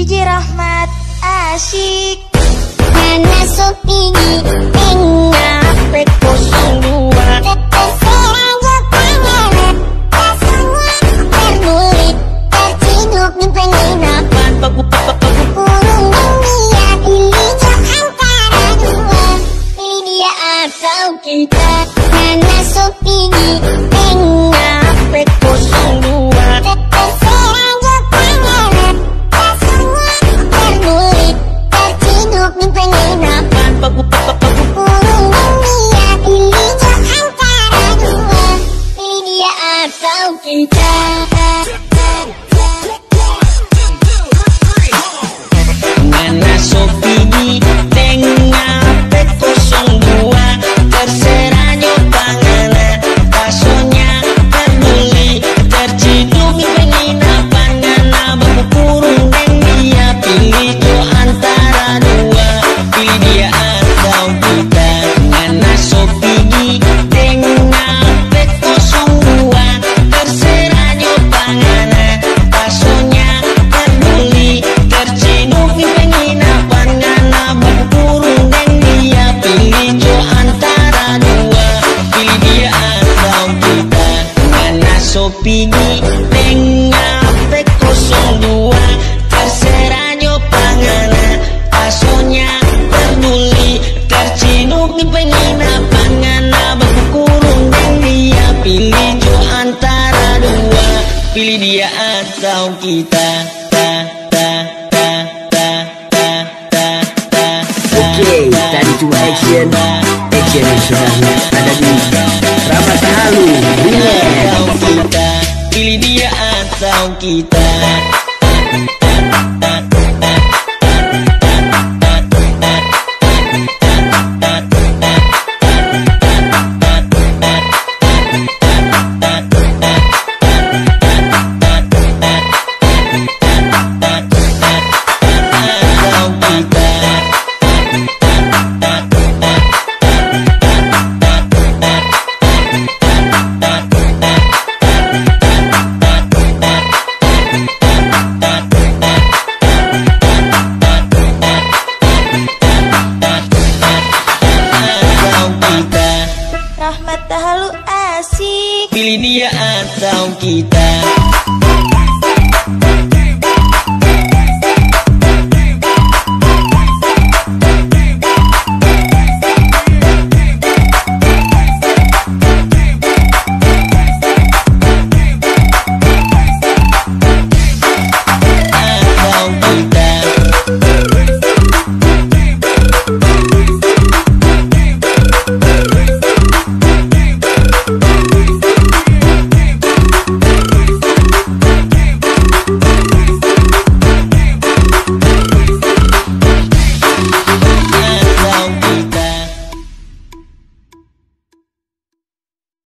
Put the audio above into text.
DJ Rahmat asyik. Karena Sopini tengah pekosong dua. Terserah pangeran, tak semua terbulit, terciduk di penginapan. Kurung dunia, pilih antara dua, pilih dia atau kita. Karena Sopini tengah pekosong dua. Terserah pangeran, tak semua terbulit, terciduk di penginapan. Kurung dunia, pilih antara dua, pilih dia atau kita. Mana Sopini tengah P02, terserah nyopangana, pasonya peduli, terciduk di penginapan. Ngana baku kurung dan dia, pilih tuh antara dua, pilih dia atau kita. Ngana Sopini tengah P02, terserah nyopangana, pasonya peduli, terciduk di penginapan. Ngana baku kurung dan dia, pilih tuh antara dua, pilih dia atau kita. Ngana Sopini tengah P02, terserah nyopangana, pasonya peduli, terciduk di penginapan. Ngana baku kurung dan dia, pilih tuh antara dua, pilih dia atau kita. Oke, tadi cuma action yang sudah ada di Rahmat Halu Atau kita, pilih dia atau kita. Rahmat Halu asyik. Pilih dia atau kita.